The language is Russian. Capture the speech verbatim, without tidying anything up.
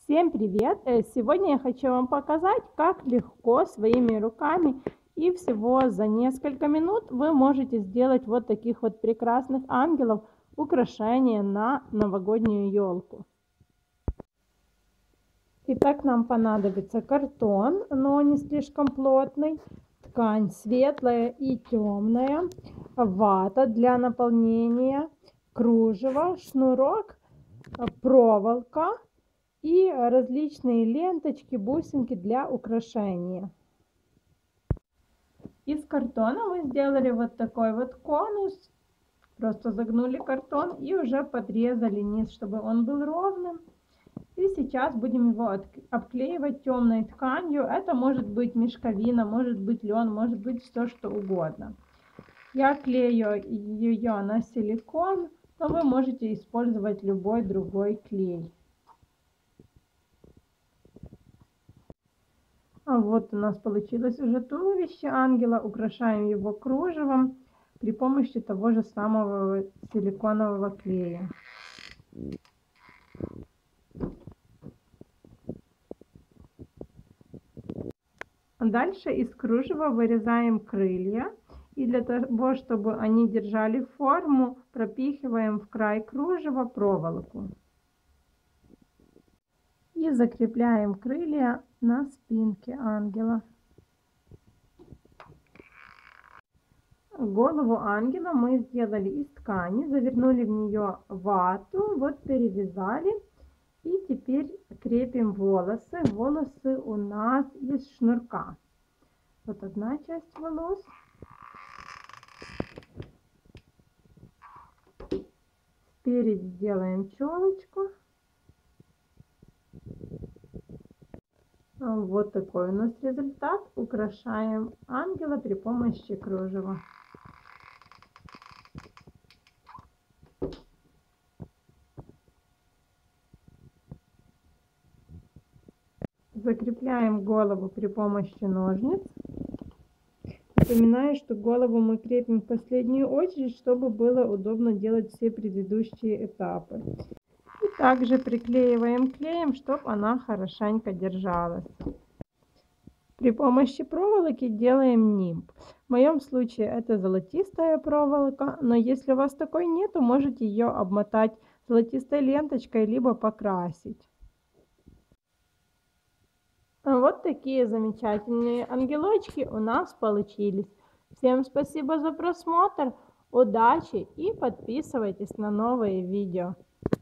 Всем привет! Э, Сегодня я хочу вам показать, как легко своими руками и всего за несколько минут вы можете сделать вот таких вот прекрасных ангелов, украшения на новогоднюю елку. Итак, нам понадобится картон, но не слишком плотный, ткань светлая и темная, вата для наполнения, кружево, шнурок, проволока и различные ленточки, бусинки для украшения. Из картона мы сделали вот такой вот конус. Просто загнули картон и уже подрезали низ, чтобы он был ровным. И сейчас будем его обклеивать темной тканью. Это может быть мешковина, может быть лен, может быть все что угодно. Я клею ее на силикон, но вы можете использовать любой другой клей. А вот у нас получилось уже туловище ангела. Украшаем его кружевом при помощи того же самого силиконового клея. Дальше из кружева вырезаем крылья. И для того, чтобы они держали форму, пропихиваем в край кружева проволоку. И закрепляем крылья на спинке ангела. Голову ангела мы сделали из ткани, завернули в нее вату, вот перевязали. И теперь крепим волосы. Волосы у нас из шнурка. Вот одна часть волос. Спереди делаем челочку. Вот такой у нас результат. Украшаем ангела при помощи кружева. Закрепляем голову при помощи ножниц. Напоминаю, что голову мы крепим в последнюю очередь, чтобы было удобно делать все предыдущие этапы. И также приклеиваем клеем, чтобы она хорошенько держалась. При помощи проволоки делаем нимб. В моем случае это золотистая проволока, но если у вас такой нет, то можете ее обмотать золотистой ленточкой, либо покрасить. Вот такие замечательные ангелочки у нас получились. Всем спасибо за просмотр, удачи и подписывайтесь на новые видео.